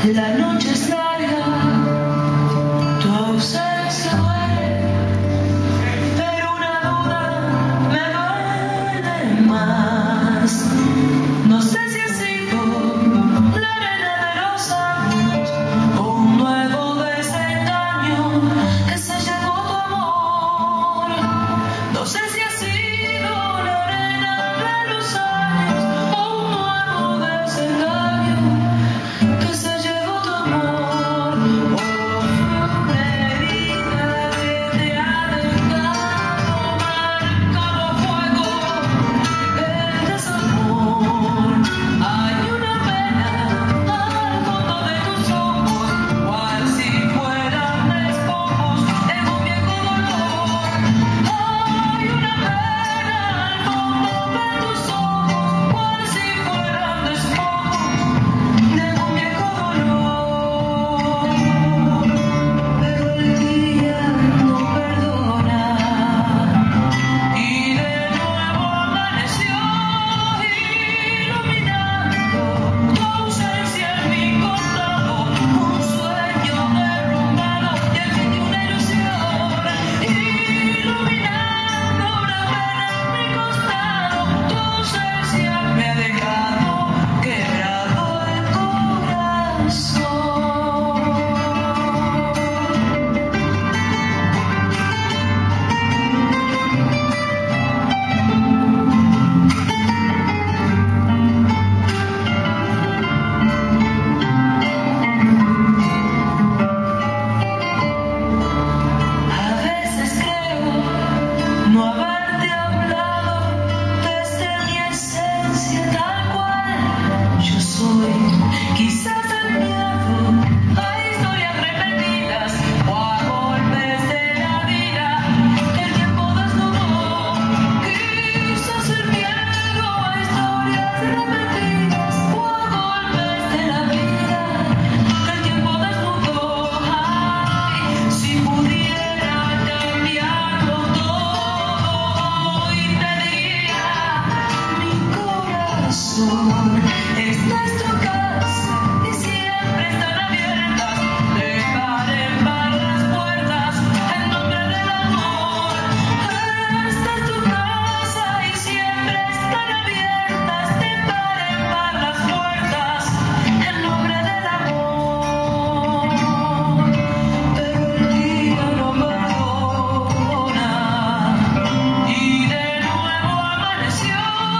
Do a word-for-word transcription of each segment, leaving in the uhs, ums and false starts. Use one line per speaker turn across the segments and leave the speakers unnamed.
La noche es larga, tu ausencia duele, pero una duda me duele más. No sé si ha sido la arena de los años o un nuevo desengaño que se llevó tu amor. No sé si ha sido la arena de los años o un nuevo desengaño que se llevó tu amor. O fue una herida que te ha dejado marcado fuego el desamor. Hay una pena al fondo de tus ojos, cual si fueran despojos de un viejo dolor. Hay una pena al fondo de tus ojos, cual si fueran despojos de un viejo dolor. Pero el día no perdona y de nuevo amaneció iluminando tu ausencia en mi costado, un sueño derrumbado y el fin de una ilusión. Iluminando una pena en mi costado, tu ausencia me ha dejado quebrado el corazón. A veces creo no haberte hablado desde mi esencia tal cual yo soy. Quizás el miedo a historias repetidas o a golpes de la vida que el tiempo desnudó. Quizás el miedo a historias repetidas o a golpes de la vida que el tiempo desnudó. Ay, si pudiera cambiarlo todo y te diría, mi corazón es nuestra casa y siempre están abiertas de par en par las puertas en nombre del amor. Esta es tu casa y siempre están abiertas de par en par las puertas en nombre del amor. Pero el día no perdona y de nuevo amaneció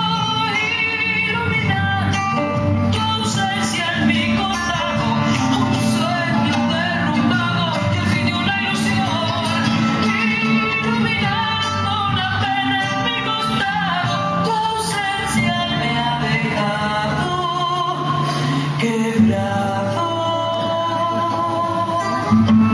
iluminando tu ausencia en mi costado, un sueño derrumbado y el fin de una ilusión. Iluminando una pena en mi costado, tu ausencia me ha dejado quebrado.